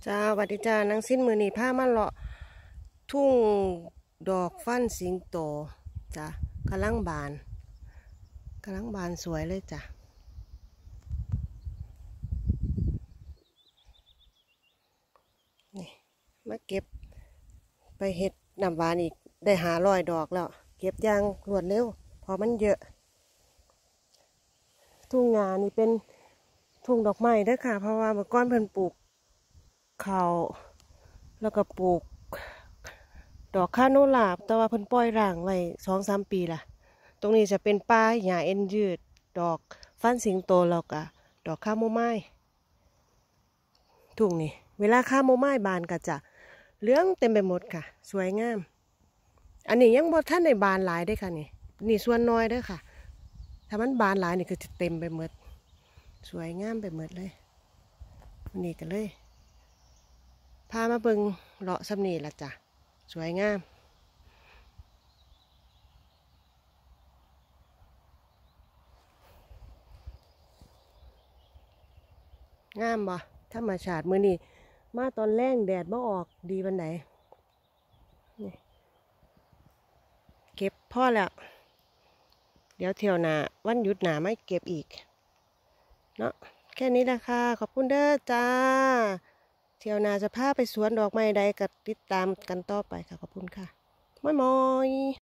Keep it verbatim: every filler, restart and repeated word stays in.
จ้าสวัสดีจ้านางสิ้นมือนีผ้ามาเลาะทุ่งดอกฟันสิงโตจ้ะกำลังบานกำลังบานสวยเลยจ้ะนี่มาเก็บไปเห็ดน้ำหวานอีกได้หาร้อยดอกแล้วเก็บอย่างรวดเร็วพอมันเยอะทุ่งนานี่เป็นทุ่งดอกไม้เด้อค่ะเพราะว่าเมื่อก่อนเพิ่นปลูกเขาแล้วก็ปลูกดอกคาโนลาบแต่ว่าเพิ่นปล่อยร่างไว้สองสามปีละตรงนี้จะเป็นป่าหญ้าเอ็นยืดดอกฟันสิงโตแล้วก็ดอกคาโมไมล์ทุ่งนี่เวลาคาโมไมล์บานก็จะเหลืองเต็มไปหมดค่ะสวยงามอันนี้ยังบ่ทันได้บานหลายได้ค่ะนี่นี่ส่วนน้อยเด้อค่ะถ้ามันบานหลายนี่คือจะเต็มไปหมดสวยงามไปหมดเลยวันนี้กันเลยพามาเบิ่งเลาะสำนีละจ้ะสวยงามงามบ่ธรรมชาติมื้อนี้มาตอนแรงแดดบ่ออกดีวันไหนนี่เก็บพ่อแล้วเดี๋ยวเที่ยวหน้าวันหยุดหน้าไม่เก็บอีกเนาะแค่นี้ละค่ะขอบคุณเด้อจ้าเที่ยวหน้าจะพาไปสวนดอกไม้ใดก็ติดตามกันต่อไปค่ะขอบคุณค่ะม้อยมอย